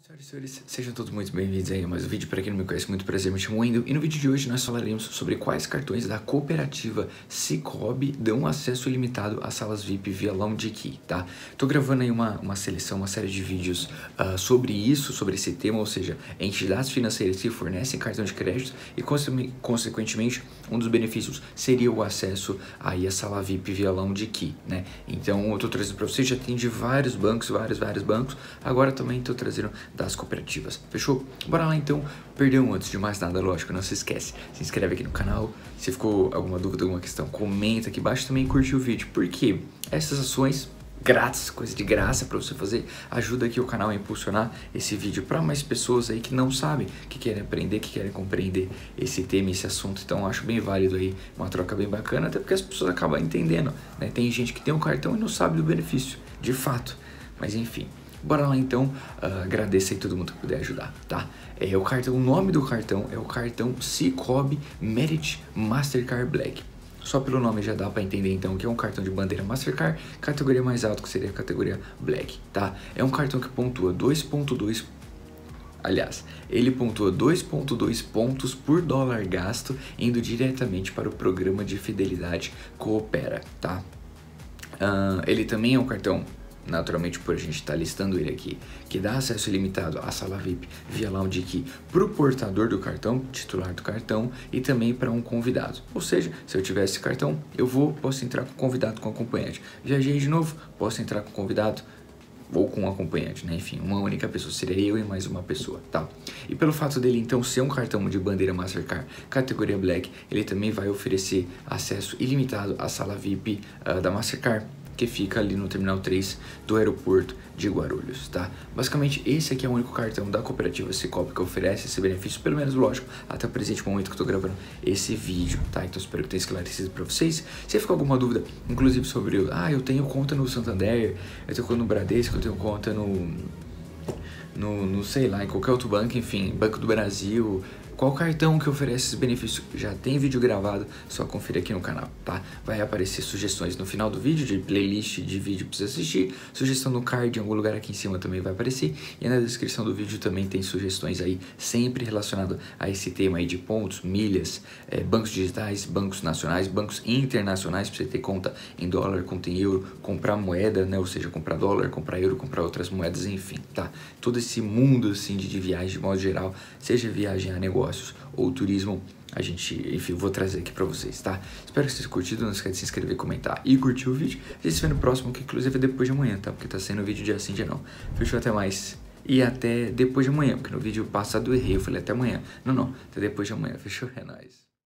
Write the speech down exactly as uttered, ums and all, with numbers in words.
Senhoras e senhores, sejam todos muito bem-vindos aí a mais um vídeo. Para quem não me conhece, muito prazer, me chamo Wendel. E no vídeo de hoje nós falaremos sobre quais cartões da cooperativa Sicoob dão acesso ilimitado às salas V I P via Lounge Key, tá? Tô gravando aí uma, uma seleção, uma série de vídeos uh, sobre isso, sobre esse tema, ou seja, entidades financeiras que fornecem cartão de crédito e, consequentemente, um dos benefícios seria o acesso aí à sala V I P via Lounge Key, né? Então, eu tô trazendo para vocês, já tem de vários bancos, vários, vários bancos. Agora também tô trazendo das cooperativas, fechou? Bora lá então. Perdão, antes de mais nada, lógico, não se esquece, se inscreve aqui no canal. Se ficou alguma dúvida, alguma questão, comenta aqui embaixo, também curte o vídeo, porque essas ações grátis, coisa de graça para você fazer, ajuda aqui o canal a impulsionar esse vídeo para mais pessoas aí que não sabem, que querem aprender, que querem compreender esse tema, esse assunto. Então eu acho bem válido aí, uma troca bem bacana, até porque as pessoas acabam entendendo, né? Tem gente que tem um cartão e não sabe do benefício, de fato, mas enfim. Bora lá então, uh, agradeço aí todo mundo que puder ajudar, tá? É, o, cartão, o nome do cartão é o cartão Sicoob Merit Mastercard Black. Só pelo nome já dá para entender então que é um cartão de bandeira Mastercard, categoria mais alta que seria a categoria Black, tá? É um cartão que pontua dois ponto dois, aliás, ele pontua dois ponto dois pontos por dólar gasto, indo diretamente para o programa de fidelidade Coopera, tá? Uh, ele também é um cartão, naturalmente por a gente estar tá listando ele aqui, que dá acesso ilimitado à sala V I P via Lounge Key para o portador do cartão, titular do cartão, e também para um convidado. Ou seja, se eu tiver esse cartão, eu vou, posso entrar com convidado, com acompanhante. Viajei de novo, posso entrar com convidado ou com um acompanhante, né? Enfim, uma única pessoa, seria eu e mais uma pessoa, tá? E pelo fato dele então ser um cartão de bandeira Mastercard categoria Black, ele também vai oferecer acesso ilimitado à sala V I P uh, da Mastercard, que fica ali no Terminal três do aeroporto de Guarulhos, tá? Basicamente, esse aqui é o único cartão da cooperativa Sicoob que oferece esse benefício, pelo menos, lógico, até o presente momento que eu tô gravando esse vídeo, tá? Então, espero que tenha esclarecido pra vocês. Se ficou alguma dúvida, inclusive sobre, ah, eu tenho conta no Santander, eu tenho conta no Bradesco, eu tenho conta no, no, no sei lá, em qualquer outro banco, enfim, Banco do Brasil, qual cartão que oferece esse benefício? Já tem vídeo gravado, só conferir aqui no canal, tá? Vai aparecer sugestões no final do vídeo, de playlist de vídeo pra você assistir, sugestão no card em algum lugar aqui em cima também vai aparecer, e na descrição do vídeo também tem sugestões aí, sempre relacionado a esse tema aí de pontos, milhas, é, bancos digitais, bancos nacionais, bancos internacionais, pra você ter conta em dólar, conta em euro, comprar moeda, né? Ou seja, comprar dólar, comprar euro, comprar outras moedas, enfim, tá? Todo esse mundo, assim, de, de viagem, de modo geral, seja viagem a negócio ou turismo, a gente, enfim, vou trazer aqui pra vocês, tá? Espero que vocês tenham curtido, não esqueça de se inscrever, comentar e curtir o vídeo. A gente se vê no próximo, que inclusive é depois de amanhã, tá? Porque tá saindo vídeo dia sim, dia não. Fechou, até mais. E até depois de amanhã, porque no vídeo passado eu errei, eu falei até amanhã. Não, não, até depois de amanhã, fechou? É nóis.